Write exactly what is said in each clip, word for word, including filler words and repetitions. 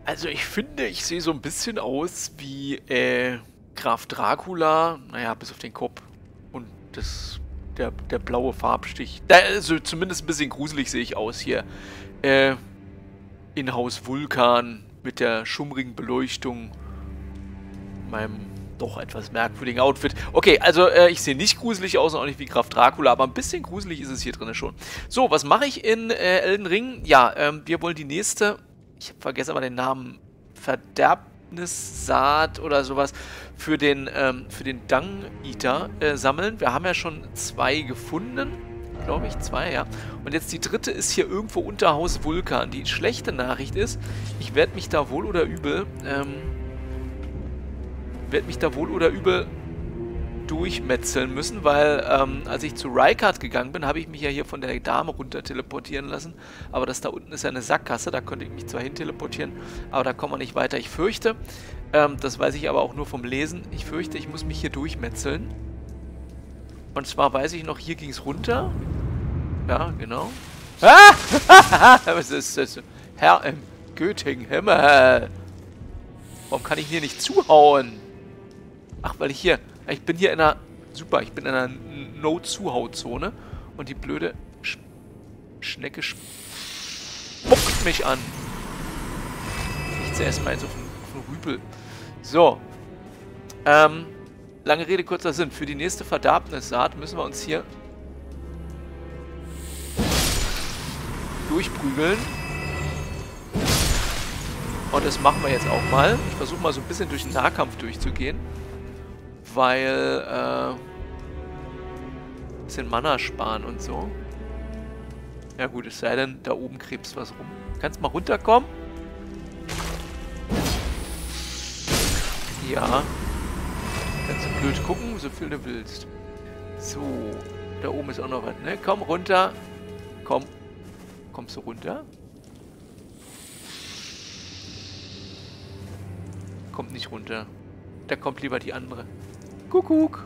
Also ich finde, ich sehe so ein bisschen aus wie äh, Graf Dracula, naja, bis auf den Kopf und das, der, der blaue Farbstich. Da, also zumindest ein bisschen gruselig sehe ich aus hier. Äh, in Haus Vulkan mit der schummrigen Beleuchtung, meinem doch etwas merkwürdigen Outfit. Okay, also äh, ich sehe nicht gruselig aus, auch nicht wie Graf Dracula, aber ein bisschen gruselig ist es hier drin schon. So, was mache ich in äh, Elden Ring? Ja, ähm, wir wollen die nächste, ich vergesse aber den Namen, Verderbnissaat oder sowas für den, ähm, für den Dung Eater äh, sammeln. Wir haben ja schon zwei gefunden, glaube ich, zwei, ja. Und jetzt die dritte ist hier irgendwo unter Haus Vulkan. Die schlechte Nachricht ist, ich werde mich da wohl oder übel, ähm, werde mich da wohl oder übel durchmetzeln müssen, weil ähm, als ich zu Rykard gegangen bin, habe ich mich ja hier von der Dame runter teleportieren lassen, aber das da unten ist ja eine Sackgasse, da könnte ich mich zwar hin teleportieren, aber da kommen wir nicht weiter. Ich fürchte, ähm, das weiß ich aber auch nur vom Lesen, ich fürchte, ich muss mich hier durchmetzeln. Und zwar weiß ich noch, hier ging es runter. Ja, genau. Ah! Was ist das? Herr im Göttingen-Himmel. Warum kann ich hier nicht zuhauen? Ach, weil ich hier... Ich bin hier in einer... Super, ich bin in einer No-Zuhau-Zone. Und die blöde Sch Schnecke spuckt mich an. Ich zuerst mal jetzt auf den, auf den Rüpel. So. Ähm, lange Rede, kurzer Sinn. Für die nächste Verderbnissaat müssen wir uns hier durchprügeln. Und das machen wir jetzt auch mal. Ich versuche mal so ein bisschen durch den Nahkampf durchzugehen. Weil, äh... ein bisschen Mana sparen und so. Ja gut, es sei denn, da oben krebst was rum. Kannst mal runterkommen? Ja. Kannst du blöd gucken, so viel du willst. So. Da oben ist auch noch was, ne? Komm runter. Komm. Kommst du runter? Kommt nicht runter. Da kommt lieber die andere. Kuckuck.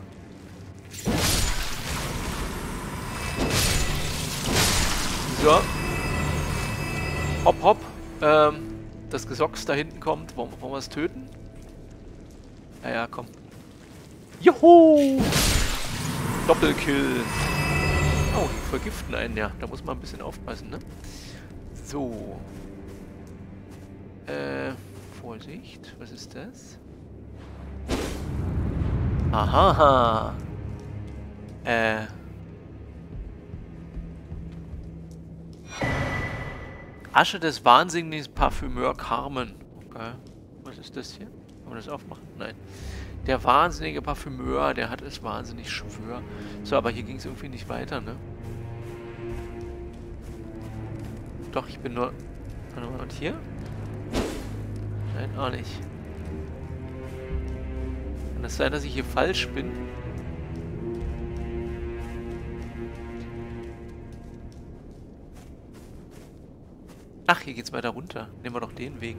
So. Hopp, hopp. Ähm, das Gesocks da hinten kommt. Wollen, wollen wir es töten? Ja, ja, komm. Juhu! Doppelkill. Oh, die vergiften einen, ja. Da muss man ein bisschen aufpassen, ne? So. Äh, Vorsicht. Was ist das? Aha. Äh. Asche des wahnsinnigen Parfümeur Carmen. Okay. Was ist das hier? Kann man das aufmachen? Nein. Der wahnsinnige Parfümeur, der hat es wahnsinnig schwör. So, aber hier ging es irgendwie nicht weiter, ne? Doch, ich bin nur... Und hier? Nein, auch nicht. Kann das sein, dass ich hier falsch bin? Ach, hier geht's weiter runter. Nehmen wir doch den Weg.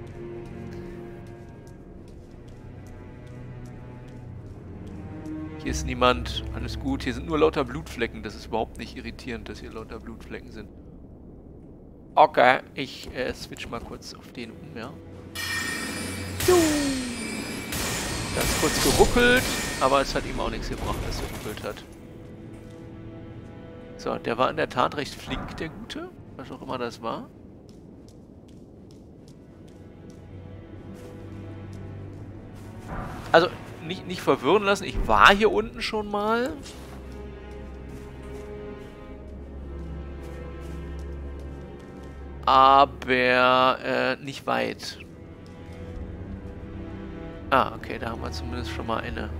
Hier ist niemand. Alles gut. Hier sind nur lauter Blutflecken. Das ist überhaupt nicht irritierend, dass hier lauter Blutflecken sind. Okay, ich äh, switch mal kurz auf den um, ja. Ganz kurz geruckelt, aber es hat ihm auch nichts gebracht, dass er geruckelt hat. So, der war in der Tat recht flink, der Gute. Was auch immer das war. Also, nicht, nicht verwirren lassen, ich war hier unten schon mal. Aber äh, nicht weit. Ah, okay, da haben wir zumindest schon mal eine.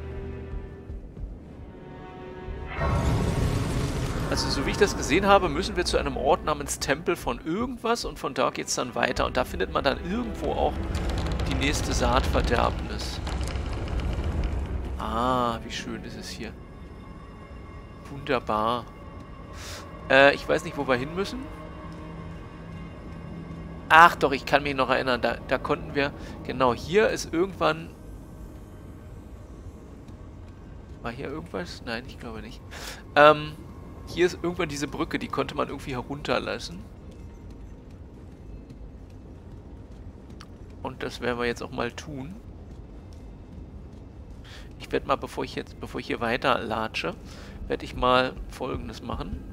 Also, so wie ich das gesehen habe, müssen wir zu einem Ort namens Tempel von irgendwas und von da geht es dann weiter. Und da findet man dann irgendwo auch die nächste Saatverderbnis. Ah, wie schön ist es hier. Wunderbar. Äh, ich weiß nicht, wo wir hin müssen. Ach doch, ich kann mich noch erinnern, da, da konnten wir... Genau, hier ist irgendwann... War hier irgendwas? Nein, ich glaube nicht. Ähm, hier ist irgendwann diese Brücke, die konnte man irgendwie herunterlassen. Und das werden wir jetzt auch mal tun. Ich werde mal, bevor ich jetzt, bevor ich hier weiter latsche, werde ich mal Folgendes machen.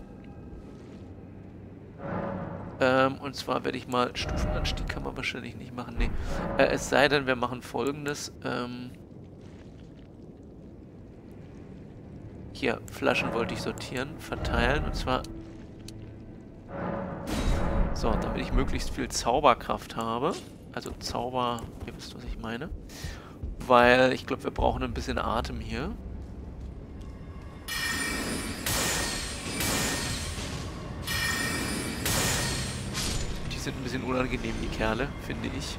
Ähm, und zwar werde ich mal... Stufenanstieg kann man wahrscheinlich nicht machen, nee. Äh, es sei denn, wir machen Folgendes. Ähm, hier, Flaschen wollte ich sortieren, verteilen. Und zwar... So, damit ich möglichst viel Zauberkraft habe. Also Zauber... Ihr wisst, was ich meine. Weil ich glaube, wir brauchen ein bisschen Atem hier. Die sind ein bisschen unangenehm, die Kerle, finde ich.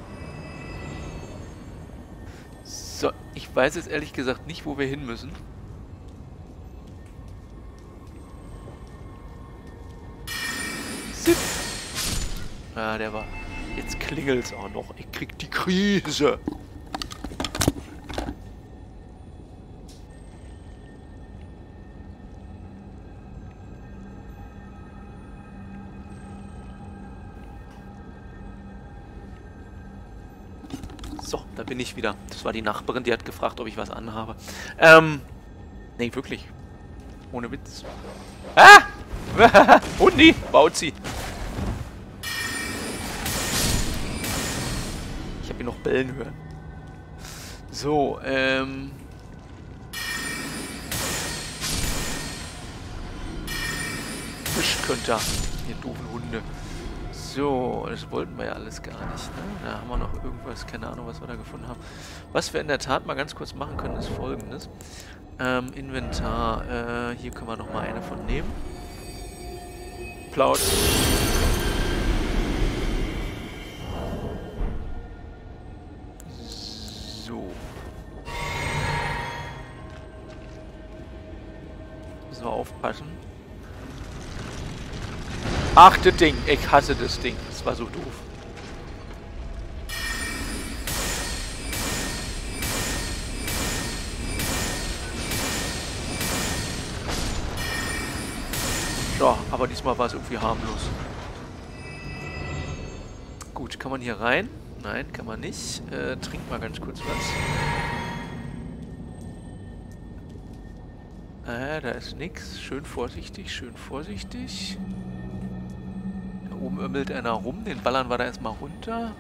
So, ich weiß jetzt ehrlich gesagt nicht, wo wir hin müssen. Zip. Ah, der war... Jetzt klingelt's auch noch. Ich krieg die Krise. So, da bin ich wieder. Das war die Nachbarin, die hat gefragt, ob ich was anhabe. Ähm, nee, wirklich. Ohne Witz. Ah! Hundi! Baut sie! Ich habe ihn noch bellen hören. So, ähm... Wischt könnt ihr, ihr doofen Hunde. So, das wollten wir ja alles gar nicht, ne? Da haben wir noch irgendwas, keine Ahnung, was wir da gefunden haben. Was wir in der Tat mal ganz kurz machen können, ist Folgendes. Ähm, Inventar. Äh, hier können wir nochmal eine von nehmen. Plaut. So. Müssen wir aufpassen. Ach, das Ding. Ich hasse das Ding. Das war so doof. Ja, aber diesmal war es irgendwie harmlos. Gut, kann man hier rein? Nein, kann man nicht. Äh, trink mal ganz kurz was. Äh, da ist nichts. Schön vorsichtig, schön vorsichtig. Da oben ömmelt einer rum. Den ballern wir da erstmal runter.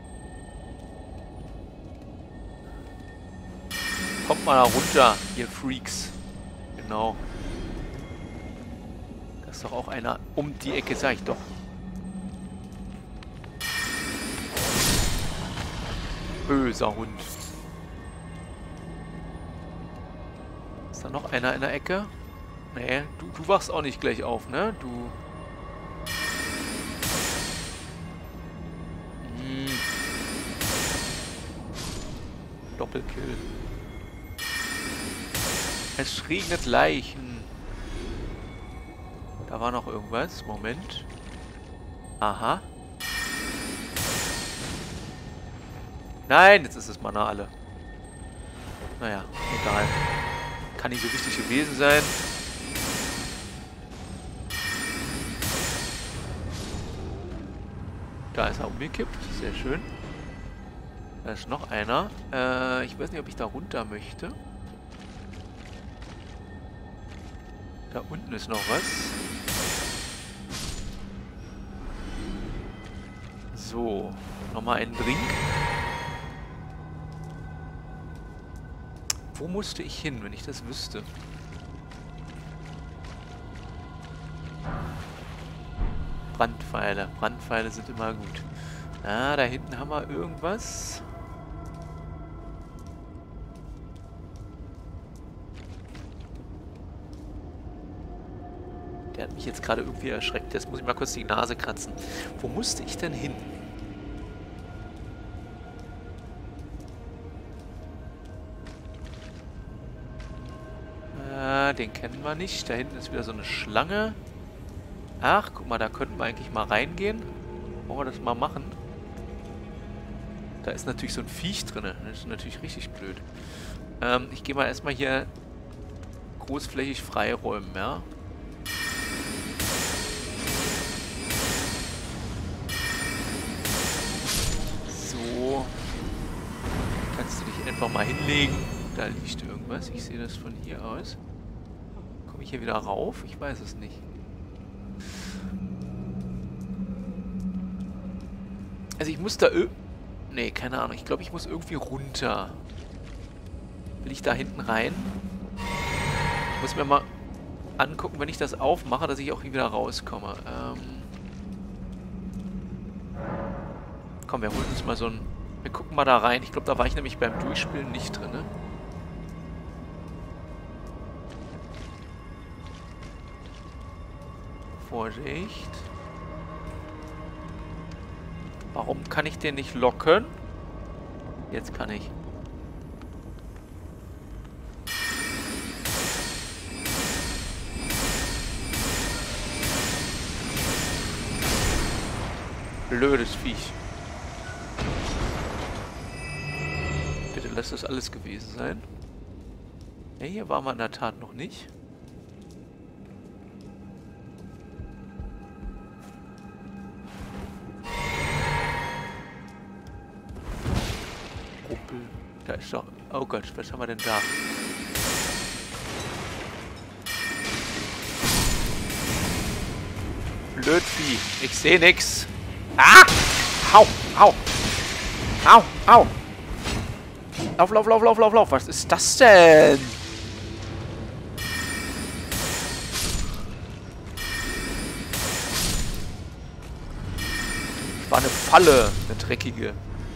Kommt mal da runter, ihr Freaks. Genau. Da ist doch auch einer um die Ecke, sag ich doch. Böser Hund. Ist da noch einer in der Ecke? Nee, du, du wachst auch nicht gleich auf, ne? Du... Hm. Doppelkill. Es regnet Leichen. Da war noch irgendwas. Moment. Aha. Nein, jetzt ist es Mana alle. Naja, egal. Kann nicht so wichtig gewesen sein. Da ist er umgekippt. Sehr schön. Da ist noch einer. Äh, ich weiß nicht, ob ich da runter möchte. Da unten ist noch was. So. Nochmal einen Drink. Wo musste ich hin, wenn ich das wüsste? Brandpfeile. Brandpfeile sind immer gut. Ah, da hinten haben wir irgendwas. Der hat mich jetzt gerade irgendwie erschreckt. Jetzt muss ich mal kurz die Nase kratzen. Wo musste ich denn hin? Den kennen wir nicht. Da hinten ist wieder so eine Schlange. Ach, guck mal, da könnten wir eigentlich mal reingehen. Wollen wir das mal machen? Da ist natürlich so ein Viech drin. Das ist natürlich richtig blöd. Ähm, ich gehe mal erstmal hier großflächig freiräumen, ja. So. einfach mal hinlegen. Da liegt irgendwas. Ich sehe das von hier aus. Komme ich hier wieder rauf? Ich weiß es nicht. Also ich muss da... Nee, keine Ahnung. Ich glaube, ich muss irgendwie runter. Will ich da hinten rein? Ich muss mir mal angucken, wenn ich das aufmache, dass ich auch hier wieder rauskomme. Ähm Komm, wir holen uns mal so ein... Wir gucken mal da rein. Ich glaube, da war ich nämlich beim Durchspielen nicht drin, ne? Vorsicht. Warum kann ich den nicht locken? Jetzt kann ich. Blödes Viech. Bitte lass das alles gewesen sein. Ja, hier waren wir in der Tat noch nicht. Ruppel. Da ist doch... Oh Gott, was haben wir denn da? Blödvieh. Ich sehe nix. Ah! Au! Au! Au! Au! Lauf, lauf, lauf, lauf, lauf, lauf. Was ist das denn? Das war eine Falle. Eine dreckige.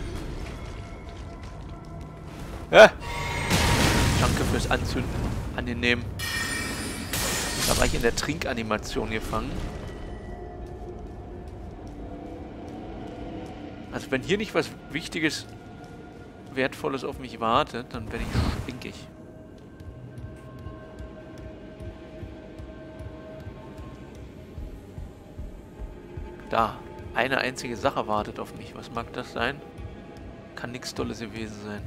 Ja. Danke fürs Anzünden. Angenehm. Da war ich in der Trinkanimation gefangen. Also wenn hier nicht was Wichtiges, Wertvolles auf mich wartet, dann werde ich stinkig. Da. Eine einzige Sache wartet auf mich. Was mag das sein? Kann nichts Tolles gewesen sein.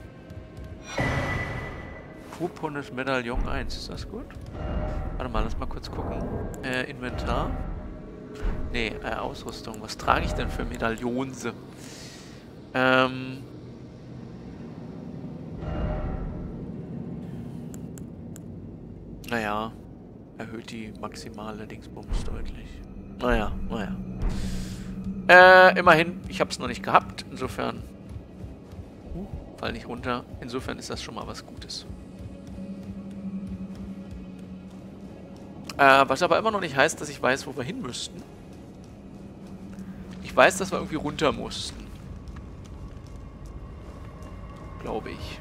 Purpurnes Medaillon eins. Ist das gut? Warte mal, lass mal kurz gucken. Äh, Inventar. Nee, äh, Ausrüstung. Was trage ich denn für Medaillonse? Ähm... Naja, erhöht die maximale Dingsbums deutlich. Naja, naja. Äh, immerhin, ich habe es noch nicht gehabt. Insofern... Uh, fall nicht runter. Insofern ist das schon mal was Gutes. Äh, was aber immer noch nicht heißt, dass ich weiß, wo wir hin müssten. Ich weiß, dass wir irgendwie runter mussten. Glaube ich.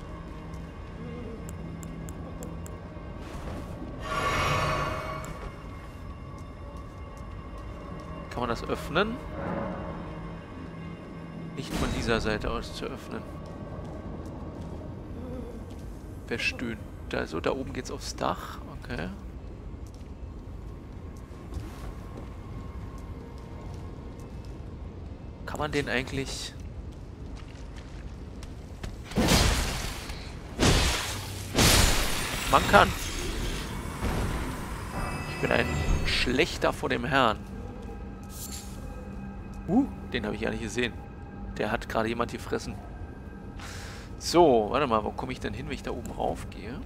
Kann man das öffnen? Nicht von dieser Seite aus zu öffnen. Wer stöhnt? Da, so, da oben geht's aufs Dach. Okay. Kann man den eigentlich... Man kann. Ich bin ein Schlechter vor dem Herrn. Uh, den habe ich ja nicht gesehen. Der hat gerade jemand gefressen. So, warte mal, wo komme ich denn hin, wenn ich da oben raufgehe?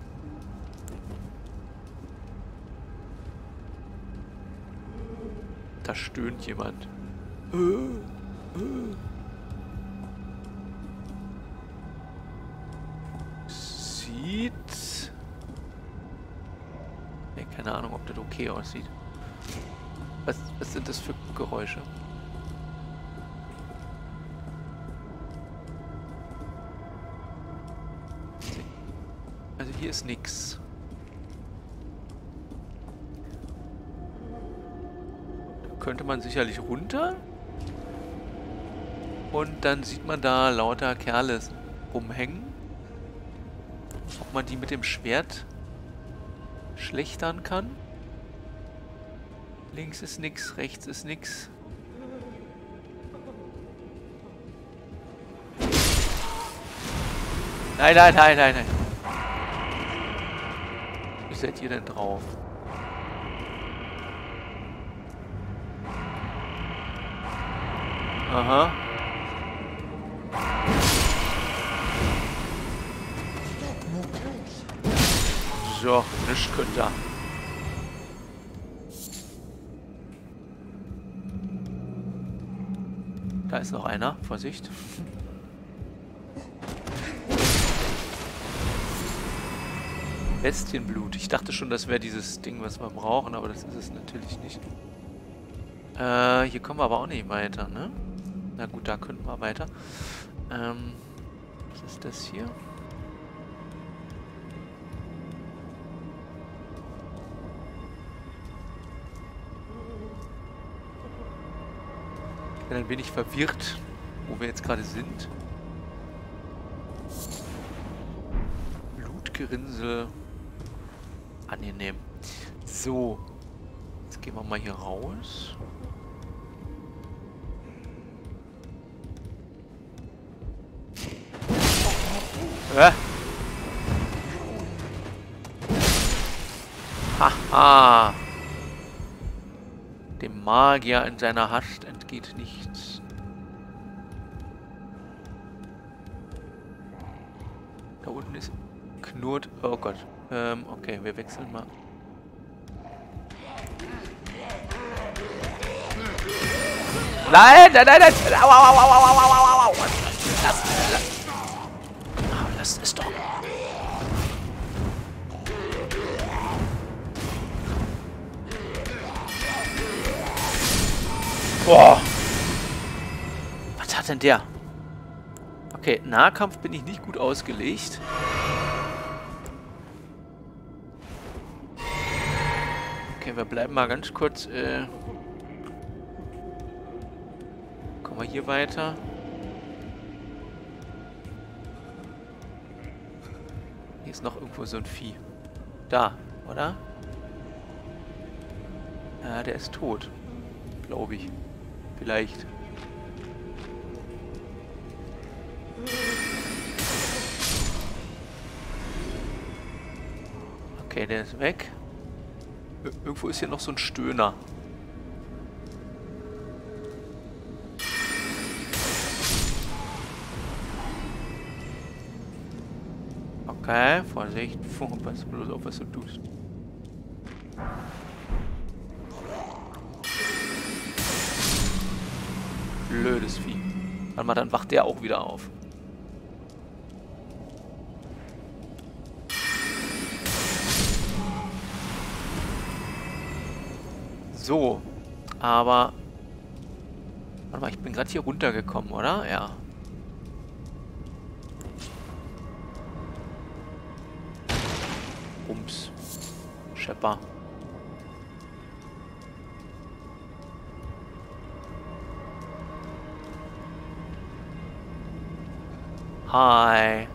Da stöhnt jemand. Äh, äh. Sieht... Ne, keine Ahnung, ob das okay aussieht. Was, was sind das für Geräusche? Also hier ist nix. Da könnte man sicherlich runter. Und dann sieht man da lauter Kerle rumhängen. Ob man die mit dem Schwert schlechtern kann. Links ist nix, rechts ist nix. Nein, nein, nein, nein, nein. Wie seid ihr denn drauf? Aha. So, nichts könnt ihr. Da ist noch einer. Vorsicht. Bestienblut. Ich dachte schon, das wäre dieses Ding, was wir brauchen, aber das ist es natürlich nicht. Äh, hier kommen wir aber auch nicht weiter, ne? Na gut, da könnten wir weiter. Ähm, was ist das hier? Ich bin ein wenig verwirrt, wo wir jetzt gerade sind. Blutgerinnsel. Angenehm. So. Jetzt gehen wir mal hier raus. Äh. Haha. Dem Magier in seiner Hast entgeht nichts. Da unten ist knurrt. Oh Gott. Ähm, okay, wir wechseln mal. Nein, nein, nein, nein! Au, au, au, au, au, au, au, au! Lass, lass. Oh, lass es doch. Boah! Was hat denn der? Okay, Nahkampf bin ich nicht gut ausgelegt. Okay, wir bleiben mal ganz kurz. Äh Kommen wir hier weiter? Hier ist noch irgendwo so ein Vieh. Da, oder? Ja, der ist tot. Glaube ich. Vielleicht. Okay, der ist weg. Ir- Irgendwo ist hier noch so ein Stöhner. Okay, Vorsicht. Pass bloß auf, was du tust. Blödes Vieh. Warte mal, dann wacht der auch wieder auf. So. Aber... Warte mal, ich bin gerade hier runtergekommen, oder? Ja. Bums. Schepper. Hi.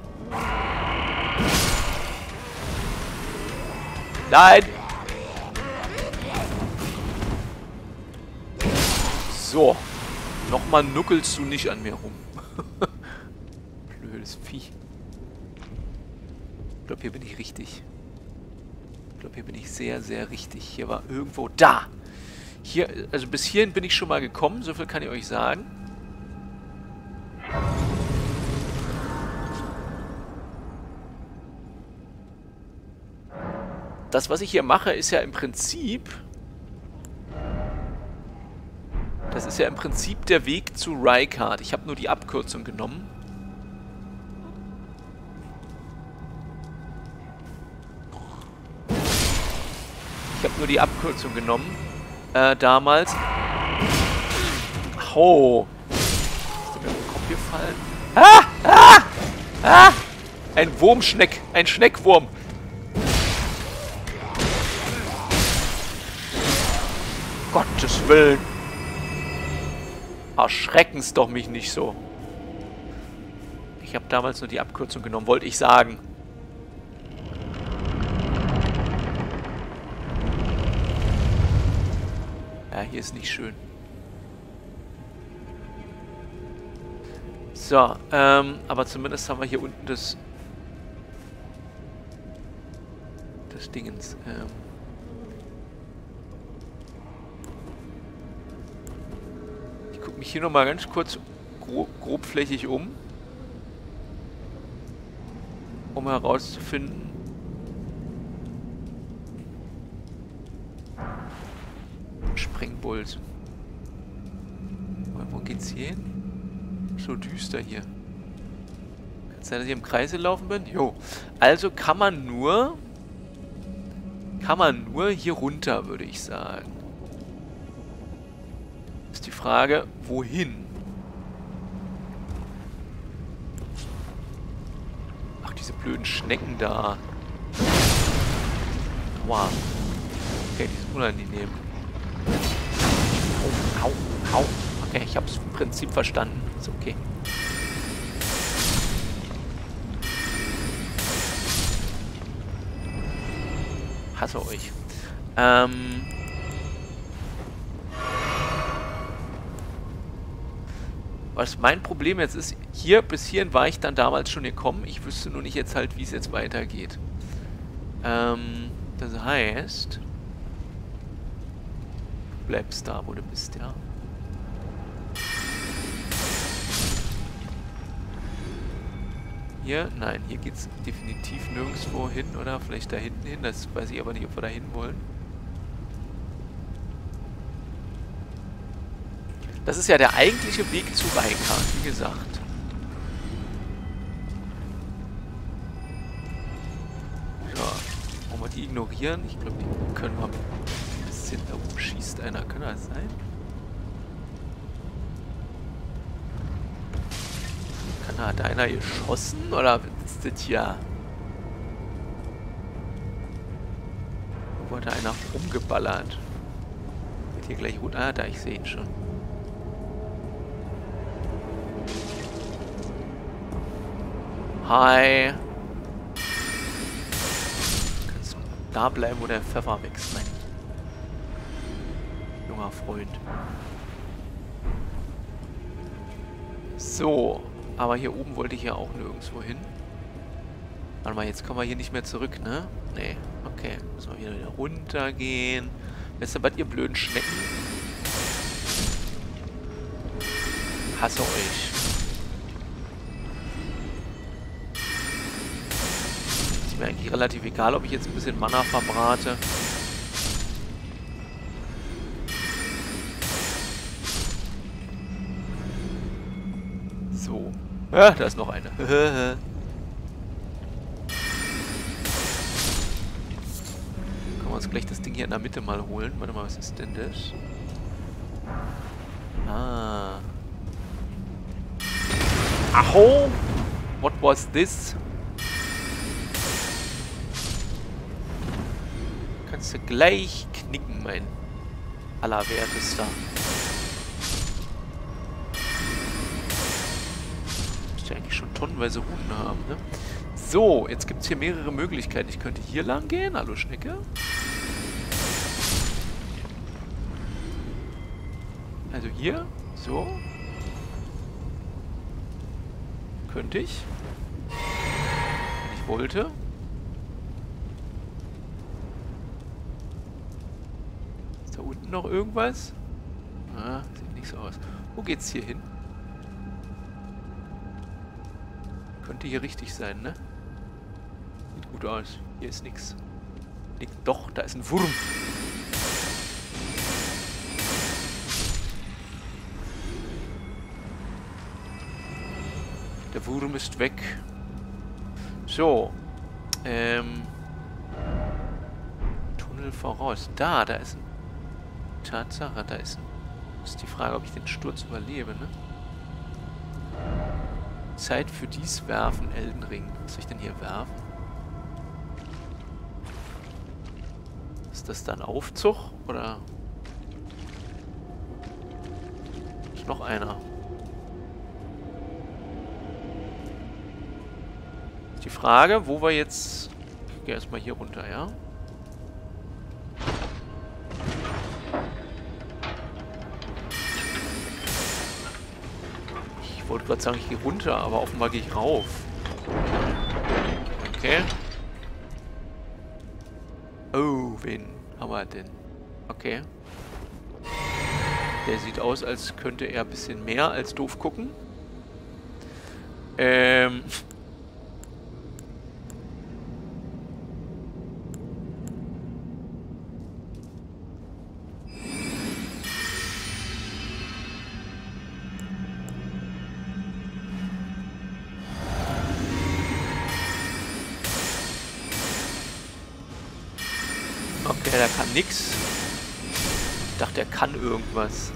Nein! So. Nochmal nuckelst du nicht an mir rum. Blödes Vieh. Ich glaube, hier bin ich richtig. Ich glaube, hier bin ich sehr, sehr richtig. Hier war irgendwo... Da! Hier, also bis hierhin bin ich schon mal gekommen. So viel kann ich euch sagen. Das, was ich hier mache, ist ja im Prinzip... Das ist ja im Prinzip der Weg zu Rykard. Ich habe nur die Abkürzung genommen. Ich habe nur die Abkürzung genommen. Äh, damals. Oh. Ist der mir auf den Kopf gefallen? Ah! Ah! Ah! Ein Wurmschneck. Ein Schneckwurm. Gottes Willen. Erschrecken's doch mich nicht so. Ich habe damals nur die Abkürzung genommen, wollte ich sagen. Ja, hier ist nicht schön. So, ähm, aber zumindest haben wir hier unten das... Das Dingens, ähm... Ich gucke mich hier nochmal ganz kurz grob, grobflächig um. Um herauszufinden, Sprengbolzen. Wo geht's hier hin? So düster hier. Kann es sein, dass ich im Kreise laufen bin? Jo. Also kann man nur... Kann man nur hier runter, würde ich sagen. Ist die Frage, wohin? Ach, diese blöden Schnecken da. Wow. Okay, die sind unangenehm. Au, au, au. Okay, ich habe das Prinzip verstanden. Ist okay. Hasse euch. Ähm... Was mein Problem jetzt ist, hier bis hierhin war ich dann damals schon gekommen. Ich wüsste nur nicht jetzt halt, wie es jetzt weitergeht. Ähm, das heißt... Du bleibst da, wo du bist, ja. Hier? Nein, hier geht es definitiv nirgendwo hin, oder? Vielleicht da hinten hin, das weiß ich aber nicht, ob wir da hin wollen. Das ist ja der eigentliche Weg zu Rykard, wie gesagt. Ja, wollen wir die ignorieren? Ich glaube, die können wir ein bisschen... Da oben schießt einer, kann das sein? Kann, hat einer geschossen, oder ist das hier? Wo hat da einer rumgeballert? Wird hier gleich runter? Ah, da, ich sehe ihn schon. Hi. Kannst du da bleiben, wo der Pfeffer wächst, mein junger Freund. So. Aber hier oben wollte ich ja auch nirgendwo hin. Warte mal, jetzt kommen wir hier nicht mehr zurück, ne? Nee. Okay. Müssen wir wieder, wieder runtergehen. Wisst ihr was, ihr blöden Schnecken? Hasse euch. Ist mir eigentlich relativ egal, ob ich jetzt ein bisschen Mana verbrate. So. Ah, da ist noch eine. Können wir uns gleich das Ding hier in der Mitte mal holen. Warte mal, was ist denn das? Ah. Aho! What was this? Kannst du gleich knicken, mein Allerwertester. Müsste eigentlich schon tonnenweise Runden haben, ne? So, jetzt gibt es hier mehrere Möglichkeiten. Ich könnte hier lang gehen. Hallo, Schnecke. Also hier. So. Könnte ich. Wenn ich wollte. Ist da unten noch irgendwas? Ah, sieht nicht so aus. Wo geht's hier hin? Könnte hier richtig sein, ne? Sieht gut aus. Hier ist nichts. Doch, da ist ein Wurm. Der Wurm ist weg. So. Ähm. Tunnel voraus. Da, da ist ein... Tatsache, da ist ein... Ist die Frage, ob ich den Sturz überlebe, ne? Zeit für dies werfen, Elden Ring. Was soll ich denn hier werfen? Ist das dann Aufzug? Oder... Ist noch einer? Ist die Frage, wo wir jetzt... Ich gehe erstmal hier runter, ja? Ich wollte gerade sagen, ich gehe runter, aber offenbar gehe ich rauf. Okay. Oh, wen haben wir denn? Okay. Der sieht aus, als könnte er ein bisschen mehr als doof gucken. Ähm... Okay, der kann nix. Ich dachte, er kann irgendwas.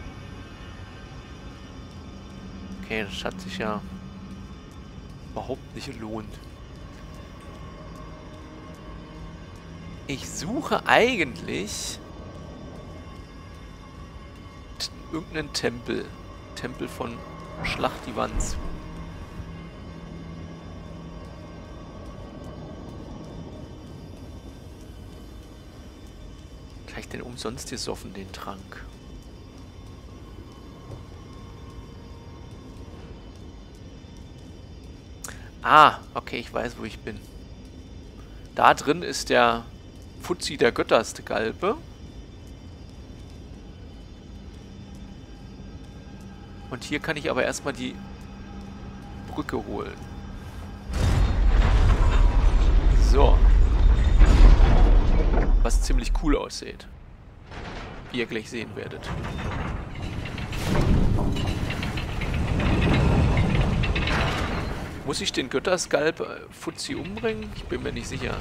Okay, das hat sich ja überhaupt nicht gelohnt. Ich suche eigentlich irgendeinen Tempel. Tempel von Schlacht die Wand zu. Gleich den umsonst gesoffen, den Trank. Ah, okay, ich weiß, wo ich bin. Da drin ist der Fuzzi der Götterskalpe. Und hier kann ich aber erstmal die Brücke holen. So. Was ziemlich cool aussieht. Wie ihr gleich sehen werdet. Muss ich den Götterskalp Fuzzi umbringen? Ich bin mir nicht sicher.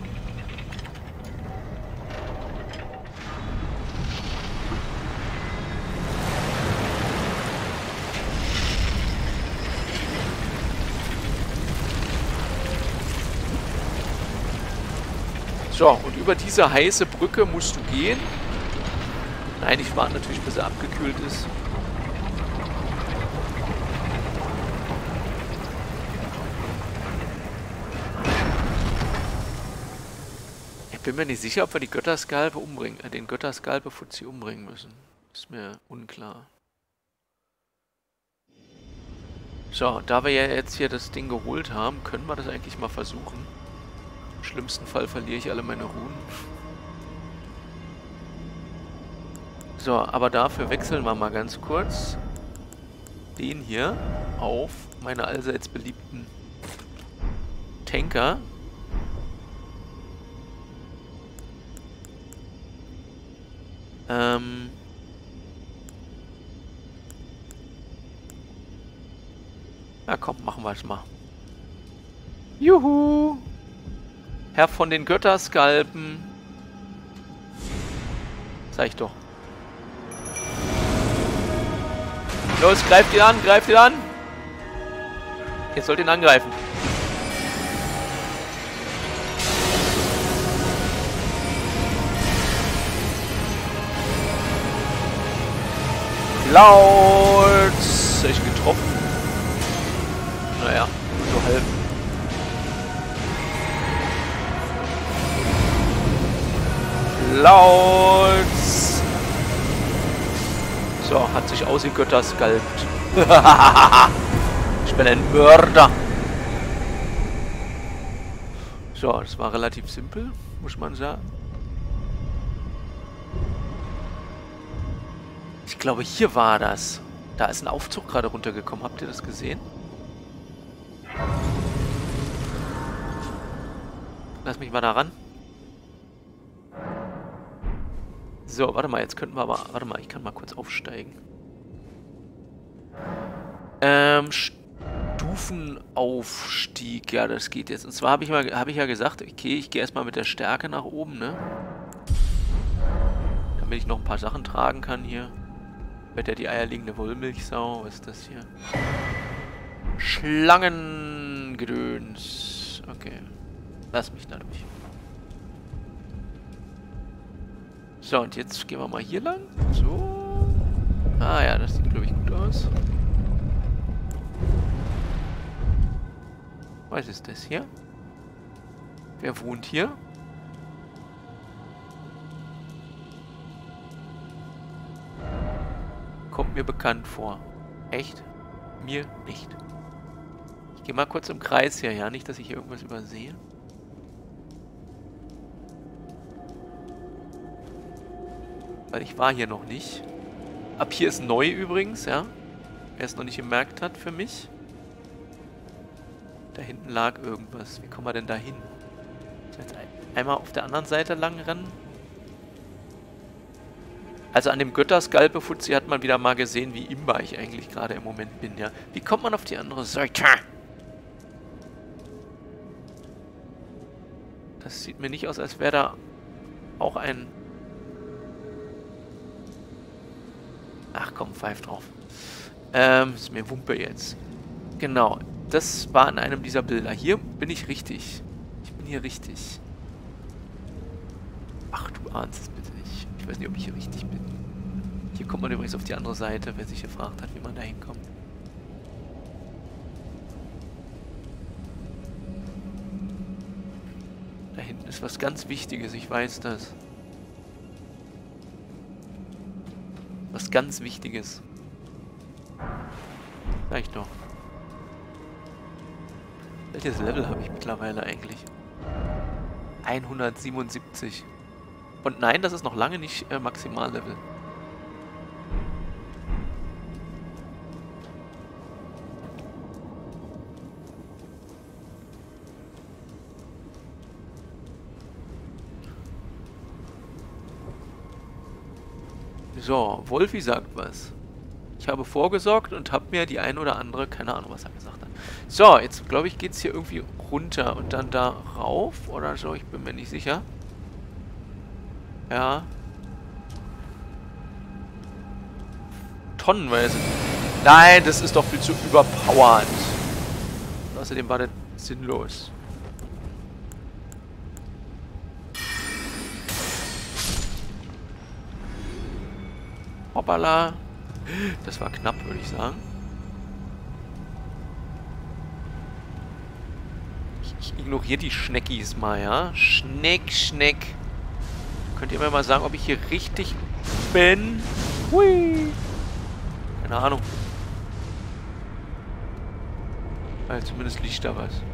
So, und über diese heiße Brücke musst du gehen. Nein, ich warte natürlich, bis er abgekühlt ist. Ich bin mir nicht sicher, ob wir die Götterskalpe umbringen, äh, den Götterskalpe Fuzzi umbringen müssen. Ist mir unklar. So, da wir ja jetzt hier das Ding geholt haben, können wir das eigentlich mal versuchen. Im schlimmsten Fall verliere ich alle meine Runen. So, aber dafür wechseln wir mal ganz kurz den hier auf meine allseits beliebten Tanker. Ähm... Na komm, machen wir es mal. Juhu! Herr von den Götterskalpen. Sag ich doch. Los, greift ihn an, greift ihn an. Ihr sollt ihn angreifen. Laut! Ist echt getroffen. Naja, so halb. Laut! So, hat sich ausgegötterskalpt. Ich bin ein Mörder. So, das war relativ simpel, muss man sagen. Ich glaube, hier war das. Da ist ein Aufzug gerade runtergekommen. Habt ihr das gesehen? Lass mich mal da ran. So, warte mal, jetzt könnten wir aber... Warte mal, ich kann mal kurz aufsteigen. Ähm, Stufenaufstieg. Ja, das geht jetzt. Und zwar habe ich, mal, hab ich ja gesagt, okay, ich gehe erstmal mit der Stärke nach oben, ne? Damit ich noch ein paar Sachen tragen kann hier. Wird ja die eierlegende Wollmilchsau. Was ist das hier? Schlangengedöns. Okay. Lass mich da durch. So, und jetzt gehen wir mal hier lang. So. Ah ja, das sieht, glaube ich, gut aus. Was ist das hier? Wer wohnt hier? Kommt mir bekannt vor. Echt? Mir nicht. Ich gehe mal kurz im Kreis hier, ja? Nicht, dass ich hier irgendwas übersehe. Weil ich war hier noch nicht. Ab hier ist neu übrigens, ja. Wer es noch nicht gemerkt hat für mich. Da hinten lag irgendwas. Wie kommen wir denn da hin? Jetzt einmal auf der anderen Seite lang rennen. Also an dem Götterskalpe Fuzzi hat man wieder mal gesehen, wie imbar ich eigentlich gerade im Moment bin, ja. Wie kommt man auf die andere Seite? Das sieht mir nicht aus, als wäre da auch ein... Ach komm, pfeif drauf. Ähm, ist mir Wumpe jetzt. Genau, das war in einem dieser Bilder. Hier bin ich richtig. Ich bin hier richtig. Ach, du ahnst es bitte nicht. Ich weiß nicht, ob ich hier richtig bin. Hier kommt man übrigens auf die andere Seite, wer sich gefragt hat, wie man da hinkommt. Da hinten ist was ganz Wichtiges, ich weiß das. Was ganz Wichtiges. Sag ich doch. Welches Level habe ich mittlerweile eigentlich? hundertsiebenundsiebzig. Und nein, das ist noch lange nicht äh, Maximallevel. So, Wolfi sagt was. Ich habe vorgesorgt und habe mir die ein oder andere, keine Ahnung, was er gesagt hat. So, jetzt glaube ich, geht es hier irgendwie runter und dann da rauf oder so, ich bin mir nicht sicher. Ja. Tonnenweise. Nein, das ist doch viel zu überpowered. Und außerdem war das sinnlos. Hoppala. Das war knapp, würde ich sagen. Ich, ich ignoriere die Schneckis mal, ja? Schneck, Schneck. Könnt ihr mir mal sagen, ob ich hier richtig bin? Hui. Keine Ahnung. Also zumindest liegt da was.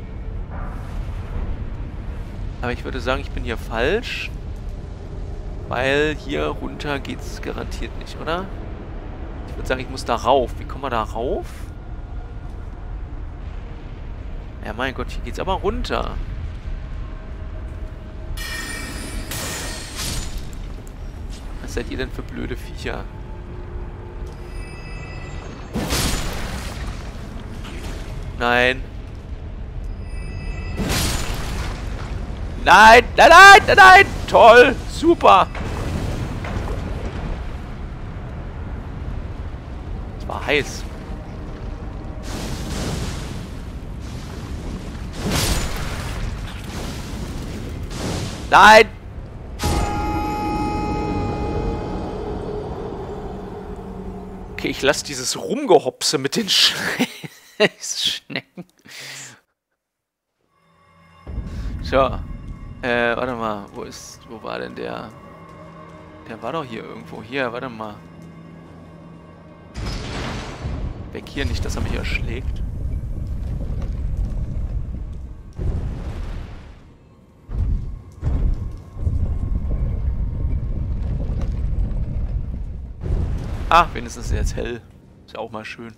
Aber ich würde sagen, ich bin hier falsch. Weil hier runter geht's garantiert nicht, oder? Ich würde sagen, ich muss da rauf. Wie kommen wir da rauf? Ja, mein Gott, hier geht's aber runter. Was seid ihr denn für blöde Viecher? Nein. Nein, nein, nein, nein, nein. Toll, super. Es war heiß. Nein. Okay, ich lasse dieses Rumgehopse mit den Schnecken. So. Äh, warte mal, wo ist, wo war denn der? Der war doch hier irgendwo. Hier, warte mal. Weg hier, nicht, dass er mich erschlägt. Ah, wenigstens ist er jetzt hell. Ist ja auch mal schön.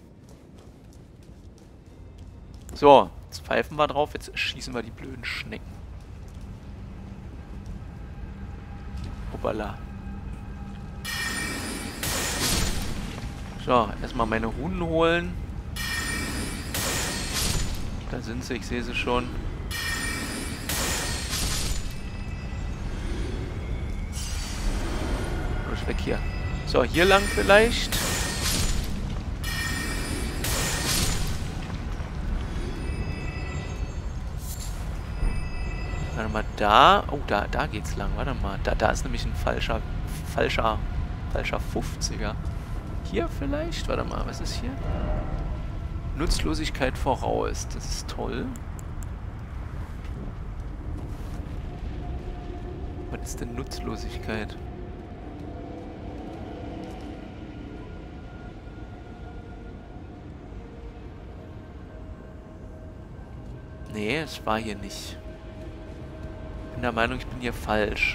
So, jetzt pfeifen wir drauf, jetzt schießen wir die blöden Schnecken. Hoppala. So, erstmal meine Runen holen. Da sind sie, ich sehe sie schon. Los, weg hier. So, hier lang vielleicht. Warte mal, da. Oh, da, da geht's lang. Warte mal. Da, da ist nämlich ein falscher, falscher, falscher fünfziger. Hier vielleicht? Warte mal, was ist hier? Nutzlosigkeit voraus. Das ist toll. Was ist denn Nutzlosigkeit? Nee, es war hier nicht. Ich bin der Meinung, ich bin hier falsch.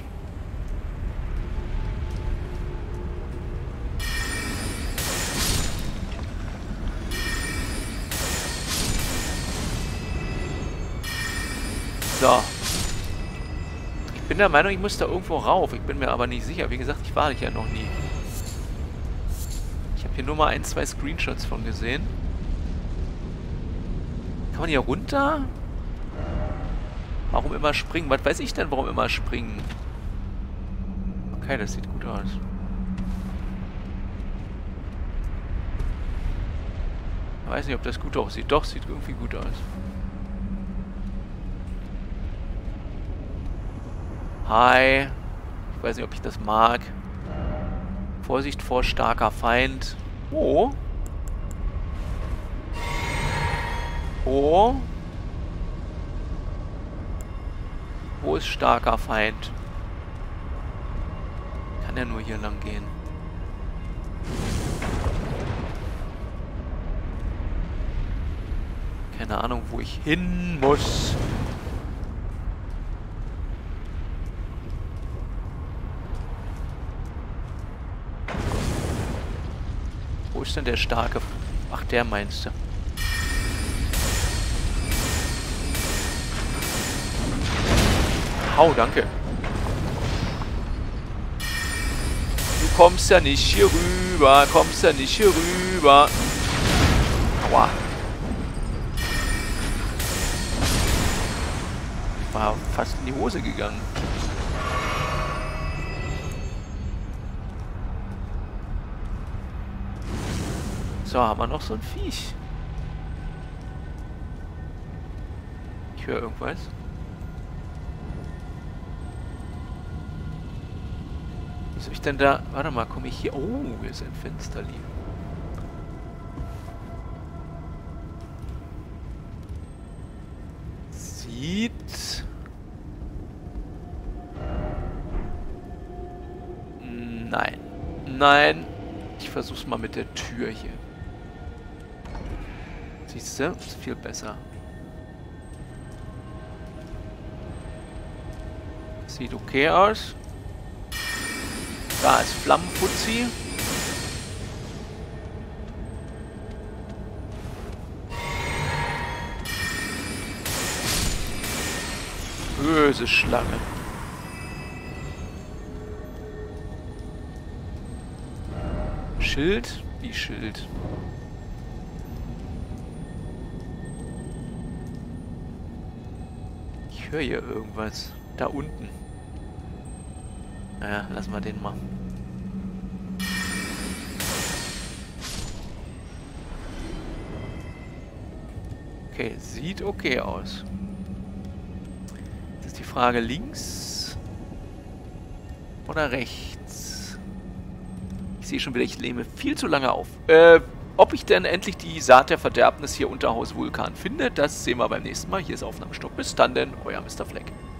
So. Ich bin der Meinung, ich muss da irgendwo rauf. Ich bin mir aber nicht sicher. Wie gesagt, ich war ja noch nie. Ich habe hier nur mal ein, zwei Screenshots von gesehen. Kann man hier runter? Warum immer springen? Was weiß ich denn, warum immer springen? Okay, das sieht gut aus. Ich weiß nicht, ob das gut aussieht. Doch, sieht irgendwie gut aus. Hi. Ich weiß nicht, ob ich das mag. Vorsicht vor starker Feind. Oh. Oh. Wo ist starker Feind? Kann ja nur hier lang gehen. Keine Ahnung, wo ich hin muss. Wo ist denn der starke? Ach, der meinst du? Hau, danke. Du kommst ja nicht hier rüber, kommst ja nicht hier rüber. Aua. War fast in die Hose gegangen. So, haben wir noch so ein Viech. Ich höre irgendwas. Was soll ich denn da? Warte mal, komme ich hier? Oh, hier ist ein Fenster liegen. Sieht... Nein. Nein. Ich versuch's mal mit der Tür hier. Siehst du? Ist viel besser. Sieht okay aus. Da ist Flammenfuzzi. Böse Schlange. Schild? Wie Schild? Ich höre hier irgendwas. Da unten. Naja, lassen wir den mal. Okay, sieht okay aus. Jetzt ist die Frage, links oder rechts? Ich sehe schon wieder, ich nehme viel zu lange auf. Äh, ob ich denn endlich die Saat der Verderbnis hier unter Haus Vulkan finde, das sehen wir beim nächsten Mal. Hier ist Aufnahmestopp. Bis dann denn, euer Mister Fleck.